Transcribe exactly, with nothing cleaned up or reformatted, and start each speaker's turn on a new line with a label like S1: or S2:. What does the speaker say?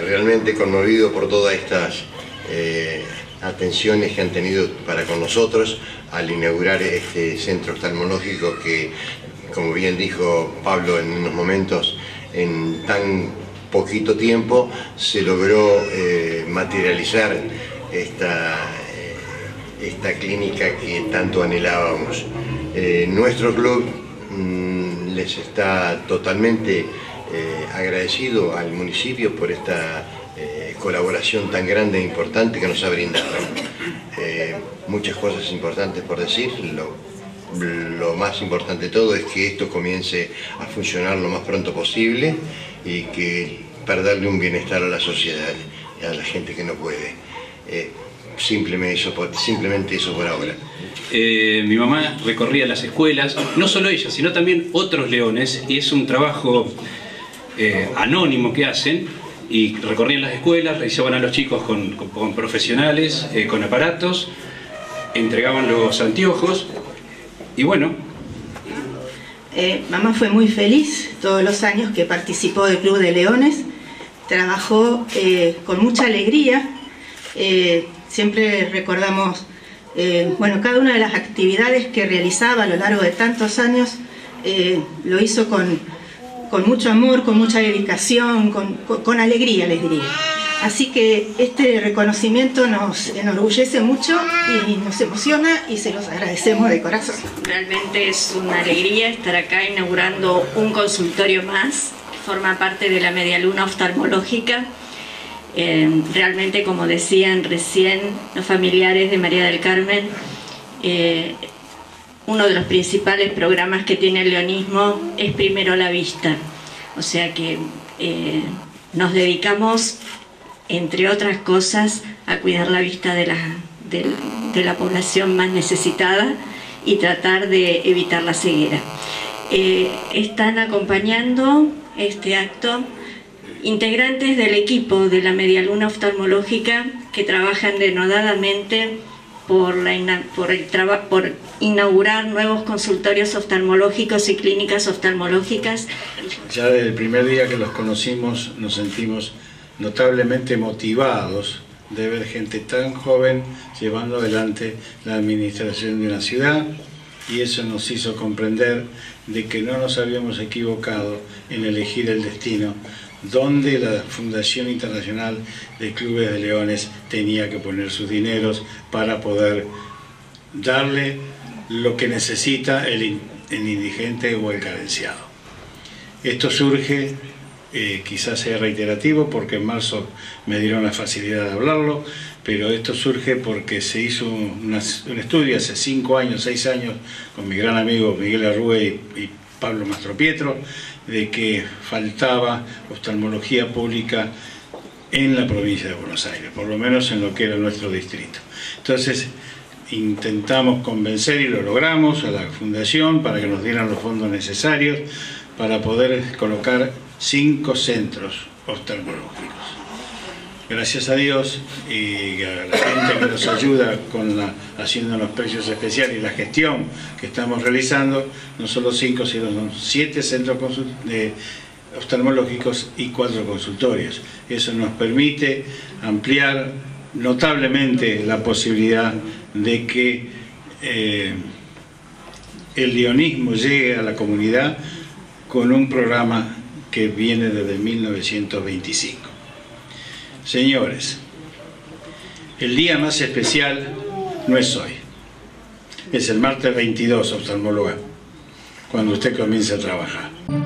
S1: realmente conmovido por todas estas eh, atenciones que han tenido para con nosotros al inaugurar este centro oftalmológico que, como bien dijo Pablo en unos momentos, en tan poquito tiempo se logró eh, materializar esta, eh, esta clínica que tanto anhelábamos. Eh, nuestro club mmm, les está totalmente eh, agradecido al municipio por esta eh, colaboración tan grande e importante que nos ha brindado. Eh, muchas cosas importantes por decir. Lo, lo más importante de todo es que esto comience a funcionar lo más pronto posible y que para darle un bienestar a la sociedad y a la gente que no puede. Eh, simplemente, eso por, simplemente eso por ahora.
S2: Eh, mi mamá recorría las escuelas, no solo ella, sino también otros leones, y es un trabajo eh, anónimo que hacen, y recorrían las escuelas, revisaban a los chicos con, con, con profesionales, eh, con aparatos, entregaban los anteojos, y bueno.
S3: Eh, mamá fue muy feliz todos los años que participó del Club de Leones, trabajó eh, con mucha alegría, eh, siempre recordamos eh, bueno, cada una de las actividades que realizaba a lo largo de tantos años, eh, lo hizo con, con mucho amor, con mucha dedicación, con, con, con alegría, les diría. Así que este reconocimiento nos enorgullece mucho y nos emociona y se los agradecemos de corazón.
S4: Realmente es una alegría estar acá inaugurando un consultorio más, que forma parte de la Media Luna Oftalmológica. Eh, realmente, como decían recién los familiares de María del Carmen, eh, uno de los principales programas que tiene el leonismo es primero la vista. O sea que eh, nos dedicamos, entre otras cosas, a cuidar la vista de la, de, de la población más necesitada y tratar de evitar la ceguera. Eh, están acompañando este acto integrantes del equipo de la Media Luna Oftalmológica que trabajan denodadamente por, la, por, el por inaugurar nuevos consultorios oftalmológicos y clínicas oftalmológicas.
S5: Ya desde el primer día que los conocimos nos sentimos notablemente motivados de ver gente tan joven llevando adelante la administración de una ciudad, y eso nos hizo comprender de que no nos habíamos equivocado en elegir el destino donde la Fundación Internacional de Clubes de Leones tenía que poner sus dineros para poder darle lo que necesita el, el indigente o el carenciado. Esto surge, eh, quizás sea reiterativo porque en marzo me dieron la facilidad de hablarlo, pero esto surge porque se hizo una, un estudio hace cinco años, seis años, con mi gran amigo Miguel Arrue y, y Pablo Mastropietro, de que faltaba oftalmología pública en la provincia de Buenos Aires, por lo menos en lo que era nuestro distrito. Entonces intentamos convencer, y lo logramos, a la fundación para que nos dieran los fondos necesarios para poder colocar cinco centros oftalmológicos. Gracias a Dios y a la gente que nos ayuda con la, haciendo los precios especiales y la gestión que estamos realizando, no solo cinco, sino son siete centros de oftalmológicos y cuatro consultorios. Eso nos permite ampliar notablemente la posibilidad de que eh, el leonismo llegue a la comunidad con un programa que viene desde mil novecientos veinticinco. Señores, el día más especial no es hoy, es el martes veintidós, oftalmóloga, cuando usted comience a trabajar.